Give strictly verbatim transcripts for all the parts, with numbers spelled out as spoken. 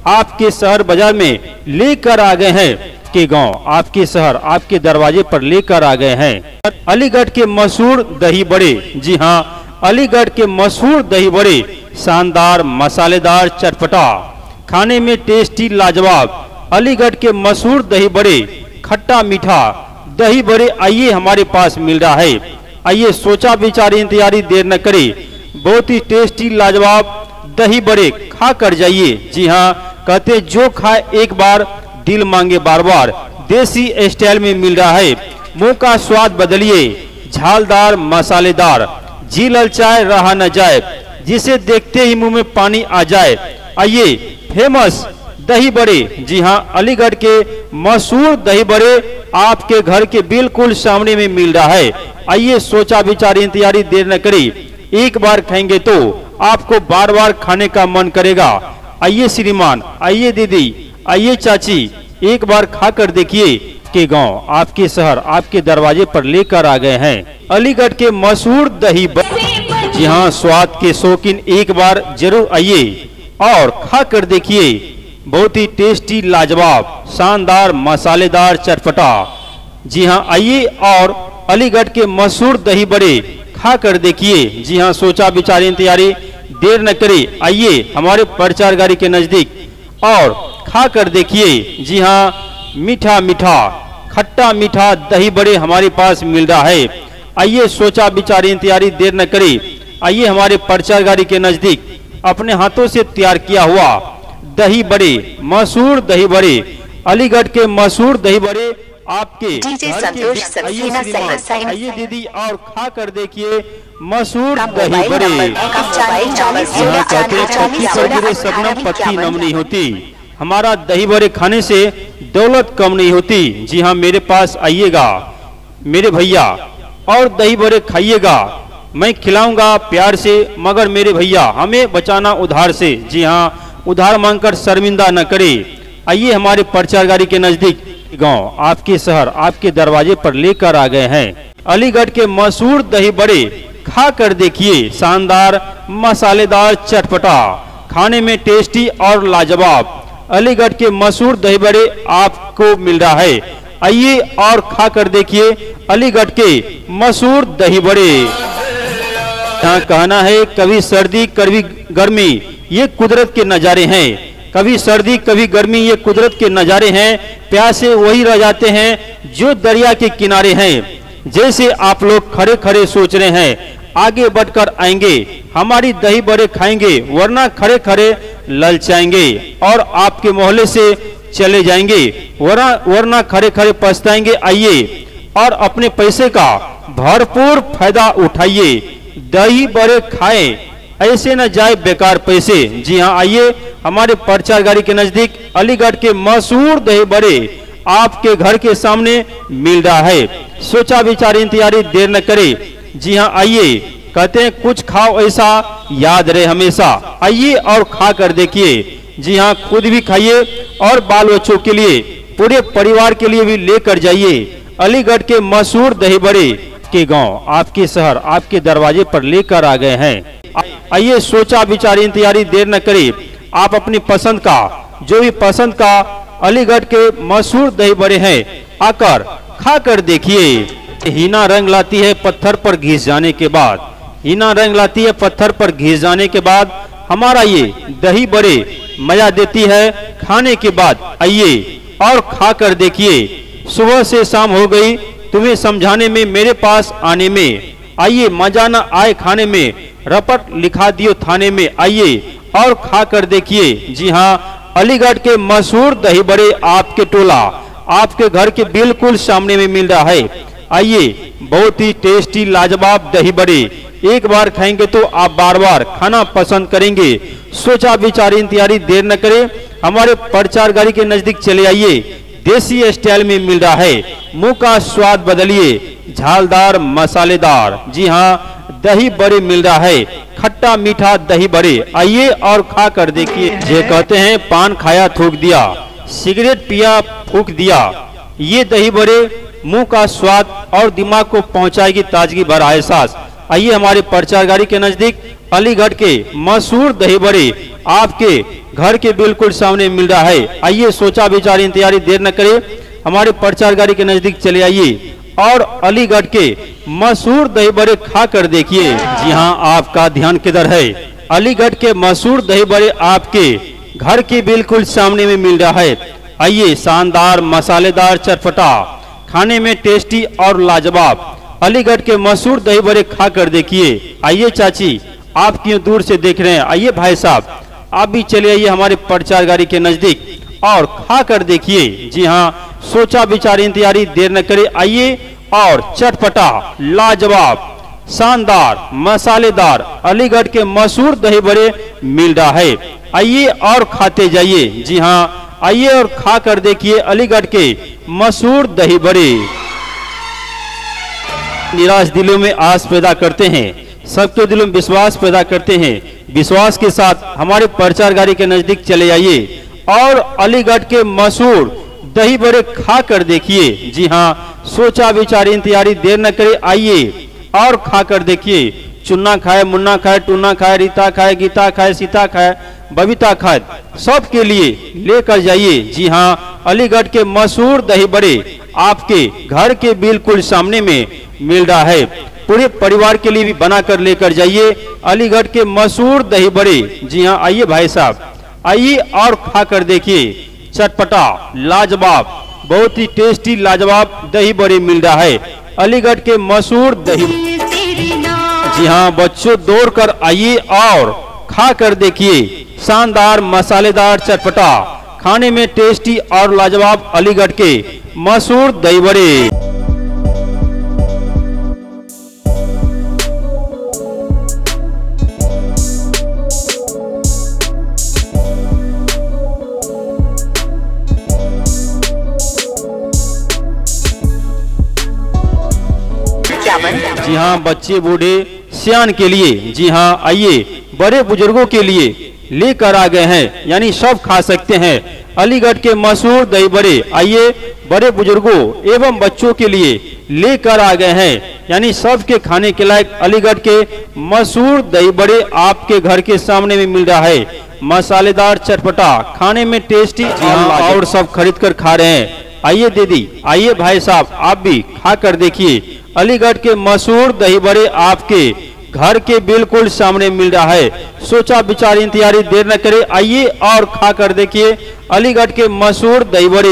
आपके शहर बाजार में लेकर आ गए हैं के गांव आपके शहर आपके दरवाजे पर लेकर आ गए हैं अलीगढ़ के मशहूर दही बड़े। जी हां, अलीगढ़ के मशहूर दही बड़े शानदार, मसालेदार, चटपटा, खाने में टेस्टी, लाजवाब। अलीगढ़ के मशहूर दही बड़े, खट्टा मीठा दही बड़े आइए हमारे पास मिल रहा है। आइए सोचा विचारी इंतजारी देर न करे, बहुत ही टेस्टी लाजवाब दही बड़े खा कर जाइए। जी हाँ, कहते जो खाए एक बार दिल मांगे बार बार, देसी स्टाइल में मिल रहा है। मुंह का स्वाद बदलिए, झालदार, मसालेदार, जी ललचाए रहा न जाए, जिसे देखते ही मुंह में पानी आ जाए। आइए फेमस दही बड़े, जी हाँ, अलीगढ़ के मशहूर दही बड़े आपके घर के बिल्कुल सामने में मिल रहा है। आइए सोचा विचारी इंतजारी देर न करी, एक बार खाएंगे तो आपको बार बार खाने का मन करेगा। आइए श्रीमान, आइए दीदी, आइए चाची, एक बार खाकर देखिए कि गांव आपके शहर आपके दरवाजे पर लेकर आ गए हैं अलीगढ़ के मशहूर दही बड़े। जी हाँ, स्वाद के शौकीन एक बार जरूर आइए और खाकर देखिए, बहुत ही टेस्टी, लाजवाब, शानदार, मसालेदार, चटपटा। जी हाँ, आइए और अलीगढ़ के मशहूर दही बड़े खाकर देखिए। जी हाँ, सोचा विचारी तैयारी देर न करे, आइए हमारे प्रचार गाड़ी के नजदीक और खाकर देखिए। जी हाँ, मीठा मीठा, खट्टा मीठा दही बड़े हमारे पास मिल रहा है। आइए सोचा विचारी तैयारी देर न करे, आइए हमारे प्रचार गाड़ी के नजदीक अपने हाथों से तैयार किया हुआ दही बड़े, मशहूर दही बड़े, अलीगढ़ के मशहूर दही बड़े आपके आइए दीदी और खा कर देखिए मशहूर दही बड़े। यहाँ कहते हैं पत्ती पर गिरे शबनम पत्ती नम नहीं होती, हमारा दही बड़े खाने से दौलत कम नहीं होती। जी हाँ, मेरे पास आइएगा मेरे भैया और दही बड़े खाइएगा, मैं खिलाऊंगा प्यार से, मगर मेरे भैया हमें बचाना उधार से। जी हाँ, उधार मांगकर शर्मिंदा न करे। आइए हमारे प्रचार गाड़ी के नजदीक गांव आपके शहर आपके दरवाजे पर लेकर आ गए हैं अलीगढ़ के मशहूर दही बड़े खा कर देखिए, शानदार, मसालेदार, चटपटा, खाने में टेस्टी और लाजवाब। अलीगढ़ के मशहूर दही बड़े आपको मिल रहा है। आइए और खा कर देखिए अलीगढ़ के मशहूर दही बड़े। यहाँ कहना है कभी सर्दी कभी गर्मी ये कुदरत के नज़ारे हैं, कभी सर्दी कभी गर्मी ये कुदरत के नज़ारे हैं। प्यासे वही रह जाते हैं जो दरिया के किनारे हैं। जैसे आप लोग खड़े खड़े सोच रहे हैं आगे बढ़कर आएंगे, हमारी दही बड़े खाएंगे, वरना खड़े खड़े ललचाएंगे और आपके मोहल्ले से चले जाएंगे, वरना वरना खड़े खड़े पछताएंगे। आइए और अपने पैसे का भरपूर फायदा उठाइए, दही बड़े खाएं, ऐसे न जाए बेकार पैसे। जी हाँ, आइए हमारे प्रचार गाड़ी के नजदीक अलीगढ़ के मशहूर दही बड़े आपके घर के सामने मिल रहा है। सोचा विचारी तैयारी देर न करे। जी हाँ, आइए, कहते हैं कुछ खाओ ऐसा याद रहे हमेशा। आइए और खा कर देखिए। जी हाँ, खुद भी खाइए और बाल बच्चों के लिए, पूरे परिवार के लिए भी लेकर जाइए। अलीगढ़ के मशहूर दही बड़े के गांव आपके शहर आपके दरवाजे पर लेकर आ गए हैं। आइए सोचा विचारी तैयारी देर न करे, आप अपनी पसंद का, जो भी पसंद का अलीगढ़ के मशहूर दही बड़े हैं आकर खा कर देखिए। हीना रंग लाती है पत्थर पर घिस जाने के बाद, हीना रंग लाती है पत्थर पर घिस जाने के बाद, हमारा ये दही बड़े मजा देती है खाने के बाद। आइए और खा कर देखिए। सुबह से शाम हो गई तुम्हें समझाने में, मेरे पास आने में। आइए मजा न आए खाने में, रपट लिखा दियो थाने में। आइए और खा कर देखिए। जी हाँ, अलीगढ़ के मशहूर दही बड़े आपके टोला आपके घर के बिल्कुल सामने में मिल रहा है। आइए, बहुत ही टेस्टी लाजवाब दही बड़े, एक बार खाएंगे तो आप बार बार खाना पसंद करेंगे। सोचा विचारी तैयारी देर न करें, हमारे प्रचार गाड़ी के नजदीक चले आइए। देसी स्टाइल में मिल रहा है, मुंह का स्वाद बदलिए, झालदार, मसालेदार। जी हाँ, दही बड़े मिल रहा है, खट्टा मीठा दही बड़े। आइए और खा कर देखिए। ये कहते हैं पान खाया थूक दिया, सिगरेट पिया फूक दिया, ये दही बड़े मुंह का स्वाद और दिमाग को पहुंचाएगी ताजगी भरा एहसास। आइए हमारे प्रचार गाड़ी के नजदीक अलीगढ़ के मशहूर दही बड़े आपके घर के बिल्कुल सामने मिल रहा है। आइए सोचा विचार तैयारी देर न करे, हमारे प्रचार गाड़ी के नजदीक चले आइए और अलीगढ़ के मशहूर दही बड़े खा कर देखिए। जी हाँ, आपका ध्यान किधर है? अलीगढ़ के मशहूर दही बड़े आपके घर के बिल्कुल सामने में मिल रहा है। आइए, शानदार, मसालेदार, चटपटा, खाने में टेस्टी और लाजवाब अलीगढ़ के मशहूर दही बड़े खा कर देखिए। आइए चाची, आप क्यों दूर से देख रहे हैं? आइए भाई साहब, आप भी चले आइए हमारे प्रचार गाड़ी के नजदीक और खा कर देखिए। जी हाँ, सोचा विचार तैयारी देर न करे, आइए और चटपटा, लाजवाब, शानदार, मसालेदार अलीगढ़ के मशहूर दही बड़े मिल रहा है। आइए और खाते जाइए। जी हाँ, आइए और खा कर देखिए अलीगढ़ के मशहूर दही बड़े। निराश दिलों में आस पैदा करते हैं, सबके दिलों में विश्वास पैदा करते हैं। विश्वास के साथ हमारे प्रचार गाड़ी के नजदीक चले आइए और अलीगढ़ के मशहूर दही बड़े खा कर देखिए। जी हाँ, सोचा विचार तैयारी देर न करे, आइए और खा कर देखिए। चुन्ना खाए, मुन्ना खाए, टूना खाए, रीता खाए, गीता खाए, सीता खाए, बबीता खाए, सबके लिए लेकर जाइए। जी हाँ, अलीगढ़ के मशहूर दही बड़े आपके घर के बिल्कुल सामने में मिल रहा है। पूरे परिवार के लिए भी बनाकर लेकर जाइए अलीगढ़ के मशहूर दही बड़े। जी हाँ, आइए भाई साहब, आइए और खा कर देखिए। चटपटा, लाजवाब, बहुत ही टेस्टी, लाजवाब दही बड़े मिल रहा है अलीगढ़ के मशहूर दही। जी हाँ बच्चों, दौड़ कर आइए और खा कर देखिए। शानदार, मसालेदार, चटपटा, खाने में टेस्टी और लाजवाब अलीगढ़ के मशहूर दही बड़े। जी हाँ बच्चे, बूढ़े, सियान के लिए, जी हाँ आइए, बड़े बुजुर्गों के लिए लेकर आ गए हैं, यानी सब खा सकते हैं अलीगढ़ के मशहूर दही बड़े। आइए, बड़े बुजुर्गों एवं बच्चों के लिए लेकर आ गए हैं, यानी सबके खाने के लायक अलीगढ़ के मशहूर दही बड़े आपके घर के सामने में मिल रहा है। मसालेदार, चटपटा, खाने में टेस्टी, और सब खरीद कर खा रहे हैं। आइए दीदी, आइए भाई साहब, आप भी खा कर देखिए। अलीगढ़ के मशहूर दही बड़े आपके घर के बिल्कुल सामने मिल रहा है। सोचा विचार तैयारी देर न करे, आइए और खा कर देखिए अलीगढ़ के मशहूर दही बड़े।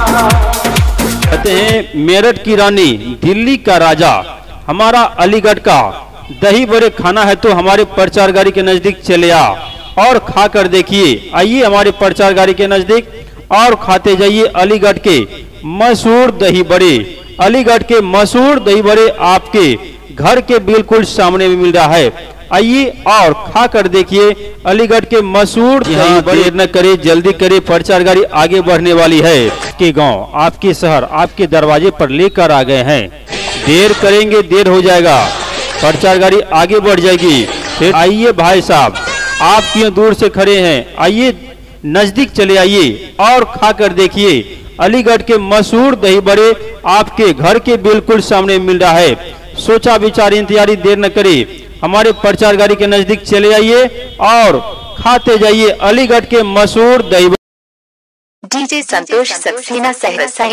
कहते हैं मेरठ की रानी, दिल्ली का राजा, हमारा अलीगढ़ का दही बड़े खाना है तो हमारे प्रचार गाड़ी के नजदीक चले आ और खा कर देखिए। आइए हमारे प्रचार गाड़ी के नजदीक और खाते जाइए अलीगढ़ के मशहूर दही बड़े। अलीगढ़ के मशहूर दही बड़े आपके घर के बिल्कुल सामने में मिल रहा है। आइए और खा कर देखिए अलीगढ़ के मशहूर दही बड़े। देर न करे, जल्दी करे, प्रचार गाड़ी आगे बढ़ने वाली है। आपके गांव, आपके शहर, आपके दरवाजे पर लेकर आ गए हैं। देर करेंगे देर हो जाएगा, प्रचार गाड़ी आगे बढ़ जाएगी। फिर आइए भाई साहब, आप क्यों दूर से खड़े हैं? आइए नजदीक चले आइए और खा कर देखिए अलीगढ़ के मशहूर दही बड़े आपके घर के बिल्कुल सामने मिल रहा है। सोचा विचार तैयारी देर न करे, हमारे प्रचार गाड़ी के नजदीक चले आइए और खाते जाइए अलीगढ़ के मशहूर दही बड़े। डीजे संतोष सक्सेना सहरसा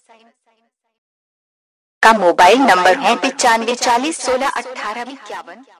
का मोबाइल नंबर है पिचानवे चालीस सोलह अठारह इक्यावन।